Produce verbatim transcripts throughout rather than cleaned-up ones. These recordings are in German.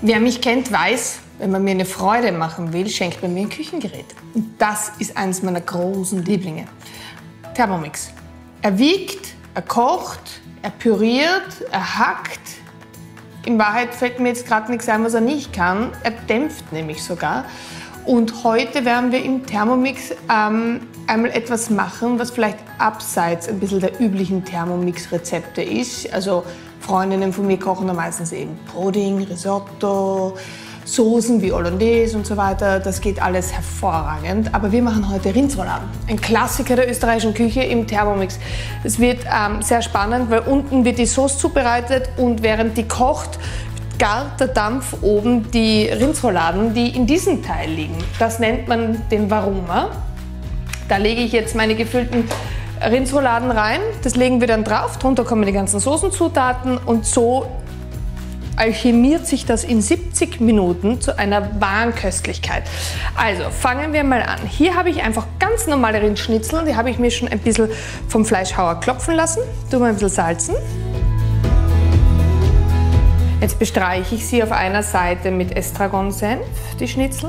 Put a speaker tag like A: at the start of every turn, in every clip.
A: Wer mich kennt, weiß, wenn man mir eine Freude machen will, schenkt man mir ein Küchengerät. Und das ist eines meiner großen Lieblinge. Thermomix. Er wiegt, er kocht, er püriert, er hackt. In Wahrheit fällt mir jetzt gerade nichts ein, was er nicht kann. Er dämpft nämlich sogar. Und heute werden wir im Thermomix ähm, einmal etwas machen, was vielleicht abseits ein bisschen der üblichen Thermomix-Rezepte ist. Also Freundinnen von mir kochen da meistens eben Pudding, Risotto, Soßen wie Hollandaise und so weiter. Das geht alles hervorragend. Aber wir machen heute Rindsrouladen. Ein Klassiker der österreichischen Küche im Thermomix. Es wird ähm, sehr spannend, weil unten wird die Sauce zubereitet und während die kocht, gart der Dampf oben die Rindsrouladen, die in diesem Teil liegen. Das nennt man den Varuma. Da lege ich jetzt meine gefüllten Rindsrouladen rein. Das legen wir dann drauf. Drunter kommen die ganzen Soßenzutaten und so alchemiert sich das in siebzig Minuten zu einer wahren Köstlichkeit. Also fangen wir mal an. Hier habe ich einfach ganz normale Rindschnitzel. Die habe ich mir schon ein bisschen vom Fleischhauer klopfen lassen. Tun wir ein bisschen salzen. Jetzt bestreiche ich sie auf einer Seite mit Estragon-Senf, die Schnitzel.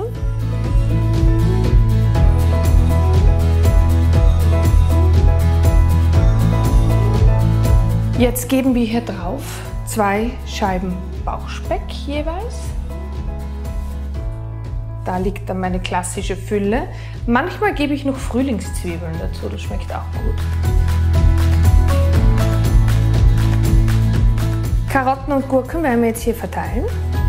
A: Jetzt geben wir hier drauf zwei Scheiben Bauchspeck jeweils. Da liegt dann meine klassische Fülle. Manchmal gebe ich noch Frühlingszwiebeln dazu, das schmeckt auch gut. Karotten und Gurken werden wir jetzt hier verteilen.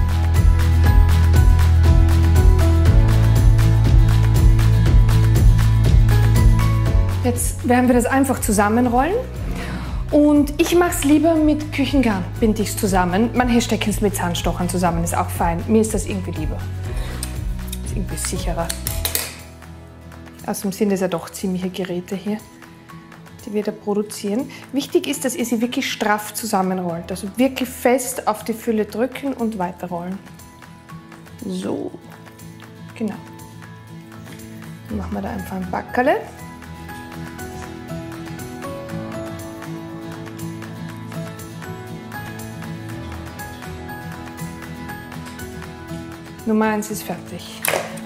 A: Jetzt werden wir das einfach zusammenrollen. Und ich mache es lieber mit Küchengarn, binde ich es zusammen. Manche stecken es mit Zahnstochern zusammen, ist auch fein. Mir ist das irgendwie lieber. Ist irgendwie sicherer. Außerdem sind es ja doch ziemliche Geräte hier, die wir da produzieren. Wichtig ist, dass ihr sie wirklich straff zusammenrollt. Also wirklich fest auf die Fülle drücken und weiterrollen. So, genau. Dann machen wir da einfach ein Backerle. Nummer eins ist fertig.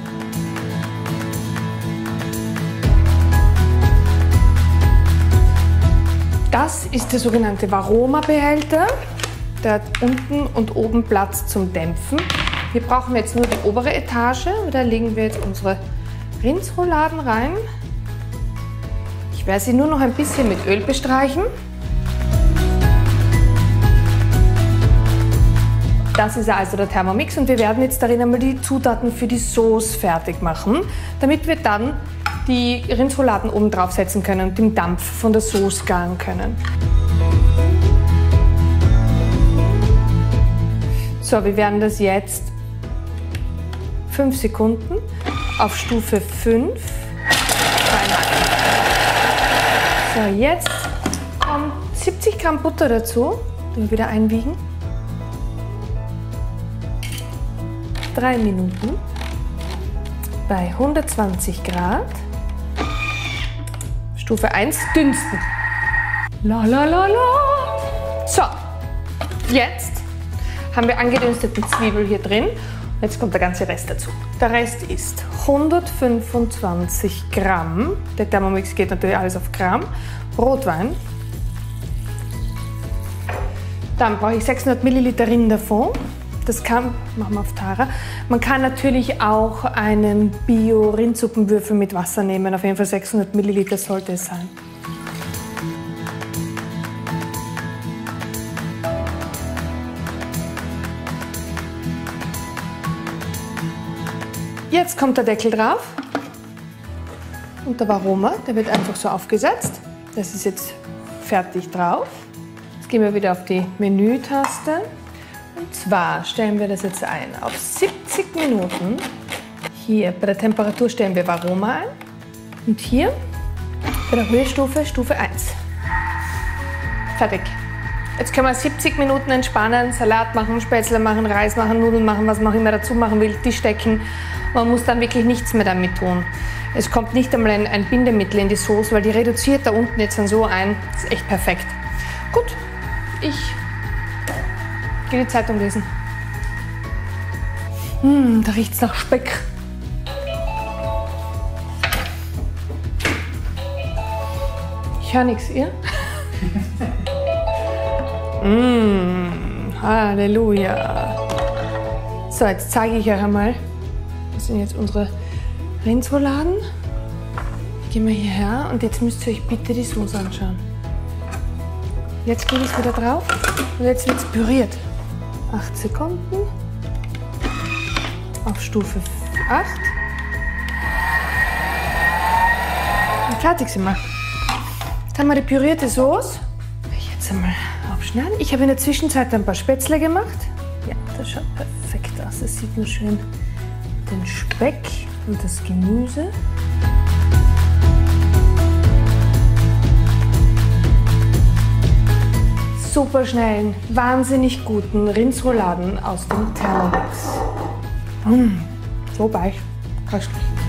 A: Das ist der sogenannte Varoma-Behälter. Der hat unten und oben Platz zum Dämpfen. Hier brauchen wir jetzt nur die obere Etage. Da legen wir jetzt unsere Rindsrouladen rein. Ich werde sie nur noch ein bisschen mit Öl bestreichen. Das ist also der Thermomix und wir werden jetzt darin einmal die Zutaten für die Sauce fertig machen, damit wir dann die Rindsrouladen oben drauf setzen können und den Dampf von der Sauce garen können. So, wir werden das jetzt fünf Sekunden auf Stufe fünf reinhalten. So, jetzt kommen siebzig Gramm Butter dazu, den wieder einwiegen. Drei Minuten bei hundertzwanzig Grad. Stufe eins, dünsten. La la la la. So, jetzt haben wir angedünsteten Zwiebel hier drin. Jetzt kommt der ganze Rest dazu. Der Rest ist hundertfünfundzwanzig Gramm. Der Thermomix geht natürlich alles auf Gramm. Rotwein. Dann brauche ich sechshundert Milliliter Rinderfond. Das kann, machen wir auf Tara. Man kann natürlich auch einen Bio-Rindsuppenwürfel mit Wasser nehmen. Auf jeden Fall sechshundert Milliliter sollte es sein. Jetzt kommt der Deckel drauf. Und der Varoma, der wird einfach so aufgesetzt. Das ist jetzt fertig drauf. Jetzt gehen wir wieder auf die Menütaste. Und zwar stellen wir das jetzt ein auf siebzig Minuten. Hier bei der Temperatur stellen wir Varoma ein. Und hier bei der Höhestufe Stufe eins. Fertig. Jetzt können wir siebzig Minuten entspannen, Salat machen, Spätzle machen, Reis machen, Nudeln machen, was man auch immer dazu machen will, Tisch decken. Man muss dann wirklich nichts mehr damit tun. Es kommt nicht einmal ein, ein Bindemittel in die Sauce, weil die reduziert da unten jetzt dann so ein. Das ist echt perfekt. Gut, ich gehe die Zeitung lesen. Mmh, da riecht es nach Speck. Ich höre nichts, ihr? Mmh, Halleluja. So, jetzt zeige ich euch einmal. Das sind jetzt unsere Rindsrouladen. Gehen wir hierher und jetzt müsst ihr euch bitte die Soße anschauen. Jetzt gebe ich es wieder drauf und jetzt wird es püriert. acht Sekunden. Auf Stufe acht. Und fertig sind wir. Jetzt haben wir die pürierte Soße. Jetzt einmal aufschneiden. Ich habe in der Zwischenzeit ein paar Spätzle gemacht. Ja, das schaut perfekt aus. Das sieht man schön den Speck und das Gemüse. Super schnellen, wahnsinnig guten Rindsrouladen aus dem Thermomix. Mmh, so weich, köstlich.